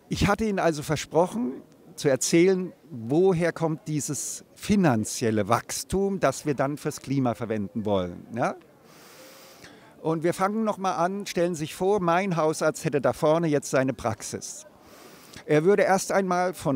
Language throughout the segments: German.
Ich hatte Ihnen also versprochen, zu erzählen, woher kommt dieses finanzielle Wachstum, das wir dann fürs Klima verwenden wollen. Ja? Und wir fangen nochmal an, stellen Sie sich vor, mein Hausarzt hätte da vorne jetzt seine Praxis. Er würde erst einmal von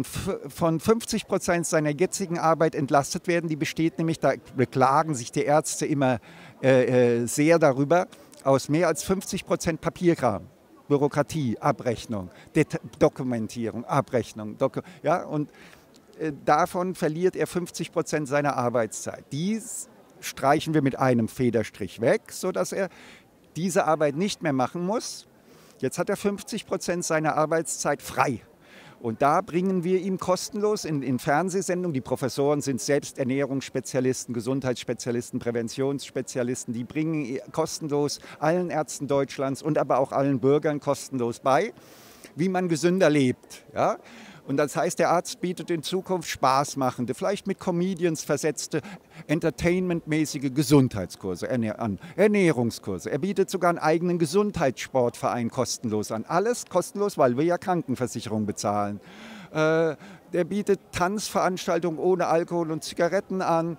50% seiner jetzigen Arbeit entlastet werden. Die besteht nämlich, da beklagen sich die Ärzte immer sehr darüber, aus mehr als 50% Papierkram. Bürokratie, Abrechnung, Dokumentierung, Abrechnung. Und davon verliert er 50% seiner Arbeitszeit. Dies streichen wir mit einem Federstrich weg, sodass er diese Arbeit nicht mehr machen muss. Jetzt hat er 50% seiner Arbeitszeit frei. Und da bringen wir ihm kostenlos in Fernsehsendungen, die Professoren sind selbst Ernährungsspezialisten, Gesundheitsspezialisten, Präventionsspezialisten, die bringen kostenlos allen Ärzten Deutschlands und aber auch allen Bürgern kostenlos bei, wie man gesünder lebt. Ja? Und das heißt, der Arzt bietet in Zukunft spaßmachende, vielleicht mit Comedians versetzte, entertainmentmäßige Gesundheitskurse an, Ernährungskurse. Er bietet sogar einen eigenen Gesundheitssportverein kostenlos an. Alles kostenlos, weil wir ja Krankenversicherung bezahlen. Der bietet Tanzveranstaltungen ohne Alkohol und Zigaretten an.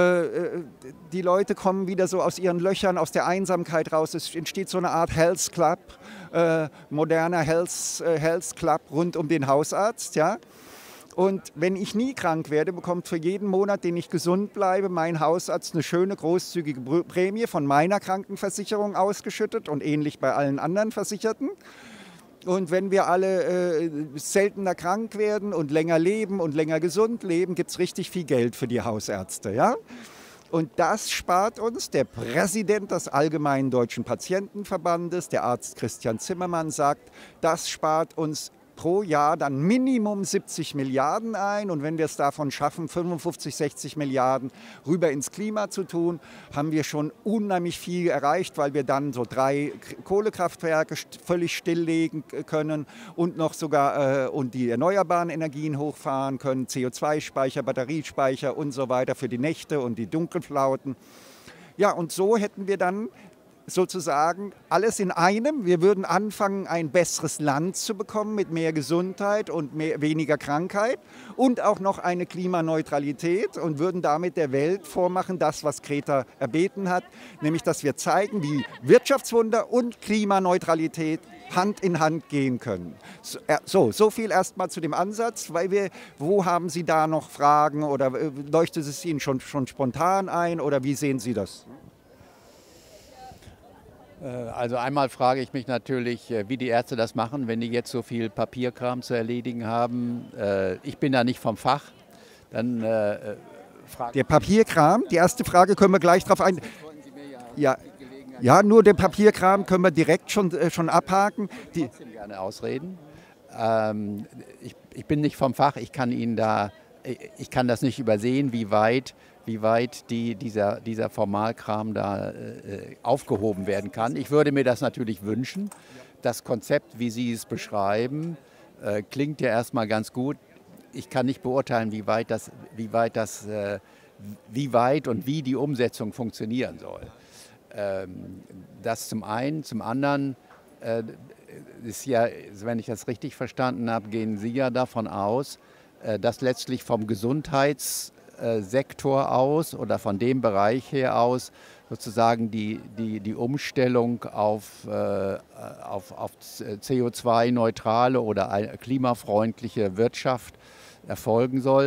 Die Leute kommen wieder so aus ihren Löchern, aus der Einsamkeit raus. Es entsteht so eine Art Health Club, moderner Health Club rund um den Hausarzt. Ja? Und wenn ich nie krank werde, bekommt für jeden Monat, den ich gesund bleibe, mein Hausarzt eine schöne, großzügige Prämie von meiner Krankenversicherung ausgeschüttet und ähnlich bei allen anderen Versicherten. Und wenn wir alle seltener krank werden und länger leben und länger gesund leben, gibt es richtig viel Geld für die Hausärzte. Ja? Und das spart uns der Präsident des Allgemeinen Deutschen Patientenverbandes, der Arzt Christian Zimmermann, sagt, das spart uns pro Jahr dann Minimum 70 Milliarden ein. Und wenn wir es davon schaffen, 55, 60 Milliarden rüber ins Klima zu tun, haben wir schon unheimlich viel erreicht, weil wir dann so 3 Kohlekraftwerke völlig stilllegen können und noch sogar und die erneuerbaren Energien hochfahren können, CO2-Speicher, Batteriespeicher und so weiter für die Nächte und die Dunkelflauten. Ja, und so hätten wir dann sozusagen alles in einem. Wir würden anfangen, ein besseres Land zu bekommen mit mehr Gesundheit und weniger Krankheit und auch noch eine Klimaneutralität und würden damit der Welt vormachen, das, was Greta erbeten hat, nämlich, dass wir zeigen, wie Wirtschaftswunder und Klimaneutralität Hand in Hand gehen können. So viel erstmal zu dem Ansatz, wo haben Sie da noch Fragen oder leuchtet es Ihnen schon spontan ein oder wie sehen Sie das? Also einmal frage ich mich natürlich, wie die Ärzte das machen, wenn die jetzt so viel Papierkram zu erledigen haben. Ich bin da nicht vom Fach. Dann der Papierkram, die erste Frage können wir gleich drauf ein. Ja, nur den Papierkram können wir direkt schon abhaken. Ich kann trotzdem gerne ausreden. Ich bin nicht vom Fach, ich kann das nicht übersehen, wie weit dieser Formalkram da aufgehoben werden kann. Ich würde mir das natürlich wünschen. Das Konzept, wie Sie es beschreiben, klingt ja erstmal ganz gut. Ich kann nicht beurteilen, wie weit und wie die Umsetzung funktionieren soll. Das zum einen. Zum anderen ist ja, wenn ich das richtig verstanden habe, gehen Sie ja davon aus, dass letztlich vom Gesundheitssektor aus oder von dem Bereich her aus sozusagen die Umstellung auf CO2-neutrale oder klimafreundliche Wirtschaft erfolgen soll.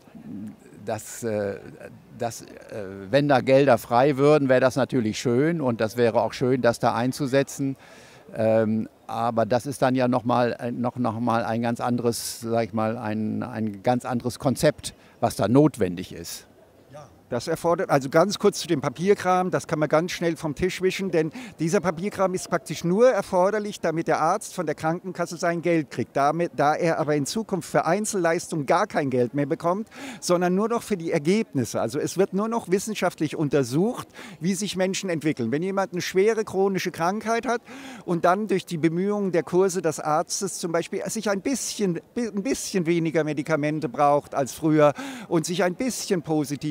Wenn da Gelder frei würden, wäre das natürlich schön und das wäre auch schön, das da einzusetzen. Aber das ist dann ja nochmal ein ganz anderes, sag ich mal, ein ganz anderes Konzept, was da notwendig ist. Das erfordert, also ganz kurz zu dem Papierkram, das kann man ganz schnell vom Tisch wischen, denn dieser Papierkram ist praktisch nur erforderlich, damit der Arzt von der Krankenkasse sein Geld kriegt. Da er aber in Zukunft für Einzelleistungen gar kein Geld mehr bekommt, sondern nur noch für die Ergebnisse. Also es wird nur noch wissenschaftlich untersucht, wie sich Menschen entwickeln. Wenn jemand eine schwere chronische Krankheit hat und dann durch die Bemühungen der Kurse des Arztes zum Beispiel sich ein bisschen weniger Medikamente braucht als früher und sich ein bisschen positiv entwickelt,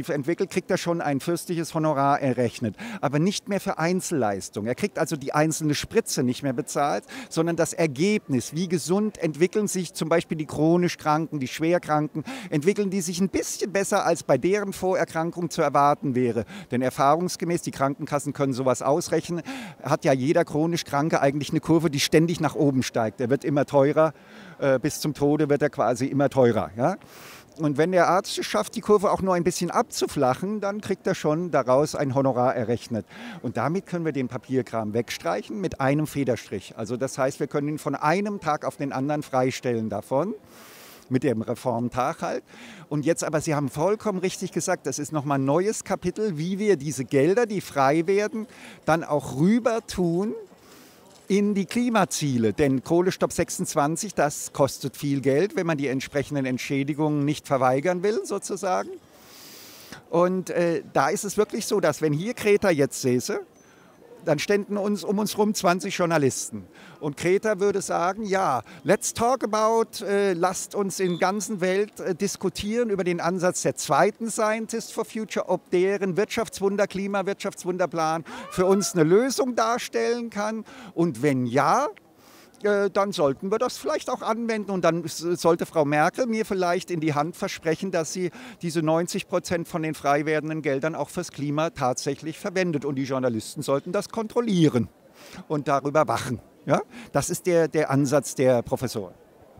kriegt er schon ein fürstliches Honorar errechnet, aber nicht mehr für Einzelleistung. Er kriegt also die einzelne Spritze nicht mehr bezahlt, sondern das Ergebnis, wie gesund entwickeln sich zum Beispiel die chronisch Kranken, die Schwerkranken, entwickeln die sich ein bisschen besser, als bei deren Vorerkrankung zu erwarten wäre. Denn erfahrungsgemäß, die Krankenkassen können sowas ausrechnen, hat ja jeder chronisch Kranke eigentlich eine Kurve, die ständig nach oben steigt. Er wird immer teurer, bis zum Tode wird er quasi immer teurer. Ja? Und wenn der Arzt es schafft, die Kurve auch nur ein bisschen abzuflachen, dann kriegt er schon daraus ein Honorar errechnet. Und damit können wir den Papierkram wegstreichen mit einem Federstrich. Also das heißt, wir können ihn von einem Tag auf den anderen freistellen davon. Mit dem Reformtag halt. Und jetzt aber, Sie haben vollkommen richtig gesagt, das ist nochmal ein neues Kapitel, wie wir diese Gelder, die frei werden, dann auch rüber tun in die Klimaziele. Denn Kohlestopp 26, das kostet viel Geld, wenn man die entsprechenden Entschädigungen nicht verweigern will, sozusagen. Und da ist es wirklich so, dass wenn hier Greta jetzt säße, dann ständen uns um uns herum 20 Journalisten. Und Greta würde sagen, ja, let's talk about, lasst uns in der ganzen Welt diskutieren über den Ansatz der zweiten Scientists for Future, ob deren Wirtschaftswunder, Klimawirtschaftswunderplan für uns eine Lösung darstellen kann. Und wenn ja, dann sollten wir das vielleicht auch anwenden. Und dann sollte Frau Merkel mir vielleicht in die Hand versprechen, dass sie diese 90% von den frei werdenden Geldern auch fürs Klima tatsächlich verwendet. Und die Journalisten sollten das kontrollieren und darüber wachen. Ja? Das ist der Ansatz der Professoren.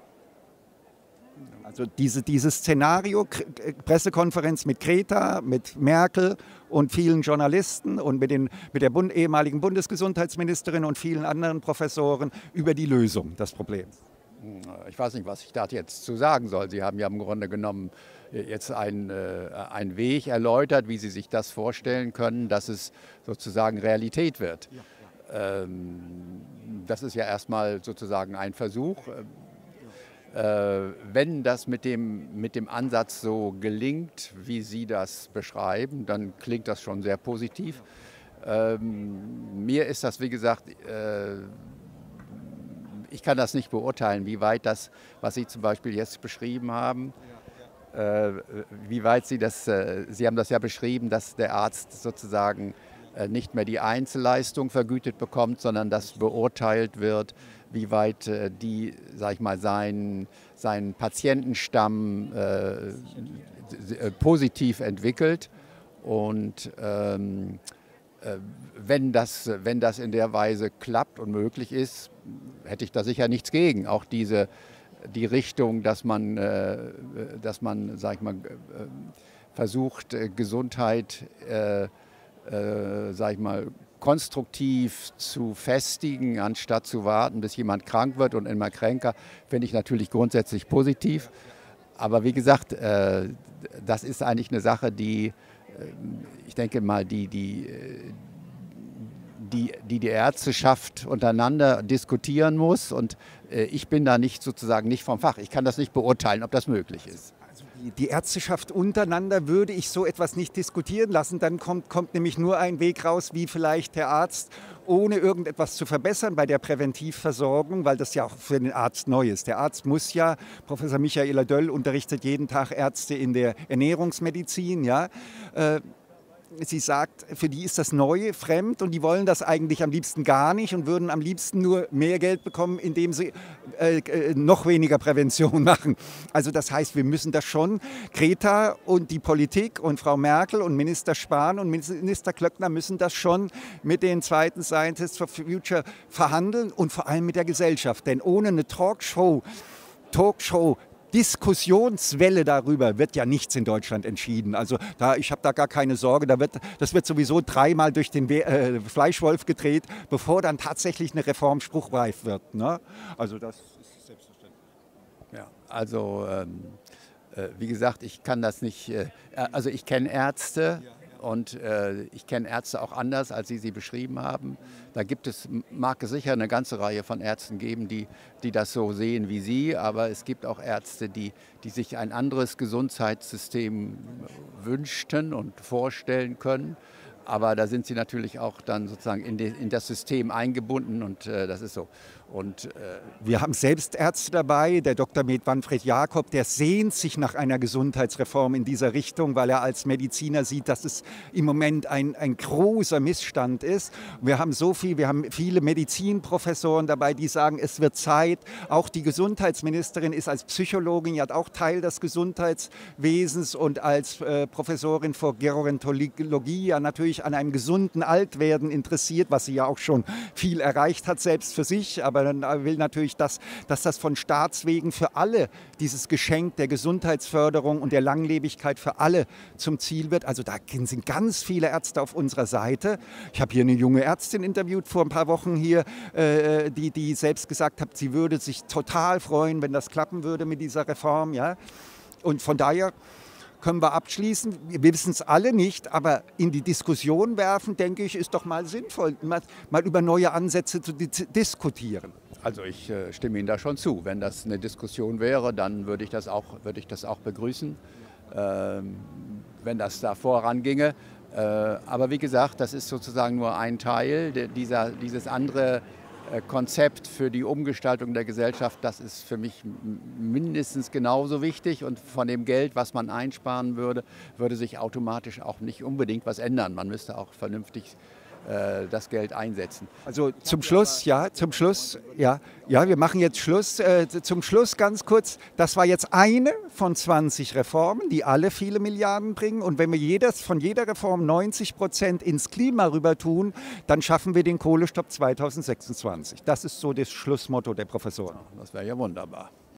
Also dieses Szenario, Pressekonferenz mit Greta, mit Merkel und vielen Journalisten und mit der ehemaligen Bundesgesundheitsministerin und vielen anderen Professoren über die Lösung des Problems. Ich weiß nicht, was ich da jetzt zu sagen soll. Sie haben ja im Grunde genommen jetzt einen Weg erläutert, wie Sie sich das vorstellen können, dass es sozusagen Realität wird. Ja. Das ist ja erstmal sozusagen ein Versuch. Wenn das mit dem Ansatz so gelingt, wie Sie das beschreiben, dann klingt das schon sehr positiv. Mir ist das, wie gesagt, ich kann das nicht beurteilen, wie weit das, was Sie zum Beispiel jetzt beschrieben haben, wie weit Sie haben das ja beschrieben, dass der Arzt sozusagen nicht mehr die Einzelleistung vergütet bekommt, sondern dass beurteilt wird, wie weit sag ich mal, seinen Patientenstamm positiv entwickelt. Und wenn das in der Weise klappt und möglich ist, hätte ich da sicher nichts gegen. Auch die Richtung, dass man sag ich mal, versucht, Gesundheit sag ich mal, konstruktiv zu festigen, anstatt zu warten, bis jemand krank wird und immer kränker, finde ich natürlich grundsätzlich positiv. Aber wie gesagt, das ist eigentlich eine Sache, die, ich denke mal, die Ärzteschaft untereinander diskutieren muss. Und ich bin da nicht vom Fach. Ich kann das nicht beurteilen, ob das möglich ist. Die Ärzteschaft untereinander würde ich so etwas nicht diskutieren lassen. Dann kommt nämlich nur ein Weg raus, wie vielleicht der Arzt, ohne irgendetwas zu verbessern bei der Präventivversorgung, weil das ja auch für den Arzt neu ist. Der Arzt muss ja, Professor Michaela Döll unterrichtet jeden Tag Ärzte in der Ernährungsmedizin, ja. Sie sagt, für die ist das neu, fremd und die wollen das eigentlich am liebsten gar nicht und würden am liebsten nur mehr Geld bekommen, indem sie noch weniger Prävention machen. Also das heißt, wir müssen das schon, Greta und die Politik und Frau Merkel und Minister Spahn und Minister Klöckner müssen das schon mit den zweiten Scientists for Future verhandeln und vor allem mit der Gesellschaft. Denn ohne eine Talkshow, Diskussionswelle darüber wird ja nichts in Deutschland entschieden. Also ich habe da gar keine Sorge. Das wird sowieso dreimal durch den Fleischwolf gedreht, bevor dann tatsächlich eine Reform spruchreif wird. Ne? Also das ist selbstverständlich. Ja, also wie gesagt, ich kann das nicht. Also ich kenne Ärzte. Und ich kenne Ärzte auch anders, als Sie beschrieben haben. Da mag es sicher eine ganze Reihe von Ärzten geben, die das so sehen wie Sie. Aber es gibt auch Ärzte, die sich ein anderes Gesundheitssystem wünschten und vorstellen können. Aber da sind sie natürlich auch dann sozusagen in das System eingebunden und das ist so. Und wir haben selbst Ärzte dabei, der Dr. Med Manfred Jakob, der sehnt sich nach einer Gesundheitsreform in dieser Richtung, weil er als Mediziner sieht, dass es im Moment ein großer Missstand ist. Wir haben viele Medizinprofessoren dabei, die sagen, es wird Zeit. Auch die Gesundheitsministerin ist als Psychologin ja auch Teil des Gesundheitswesens und als Professorin für Gerontologie ja natürlich an einem gesunden Altwerden interessiert, was sie ja auch schon viel erreicht hat, selbst für sich, aber dann will natürlich, dass das von Staatswegen für alle dieses Geschenk der Gesundheitsförderung und der Langlebigkeit für alle zum Ziel wird. Also da sind ganz viele Ärzte auf unserer Seite. Ich habe hier eine junge Ärztin interviewt vor ein paar Wochen hier, die selbst gesagt hat, sie würde sich total freuen, wenn das klappen würde mit dieser Reform. Ja? Und von daher können wir abschließen. Wir wissen es alle nicht, aber in die Diskussion werfen, denke ich, ist doch mal sinnvoll, mal über neue Ansätze zu diskutieren. Also ich stimme Ihnen da schon zu. Wenn das eine Diskussion wäre, dann würde ich das auch begrüßen, wenn das da voranginge. Aber wie gesagt, das ist sozusagen nur ein Teil. Dieses andere Konzept für die Umgestaltung der Gesellschaft, das ist für mich mindestens genauso wichtig. Und von dem Geld, was man einsparen würde, würde sich automatisch auch nicht unbedingt was ändern. Man müsste auch vernünftig das Geld einsetzen. Also zum Schluss, wir machen jetzt Schluss. Zum Schluss ganz kurz, das war jetzt eine von 20 Reformen, die alle viele Milliarden bringen. Und wenn wir von jeder Reform 90% ins Klima rüber tun, dann schaffen wir den Kohlestopp 2026. Das ist so das Schlussmotto der Professoren. Das wäre ja wunderbar.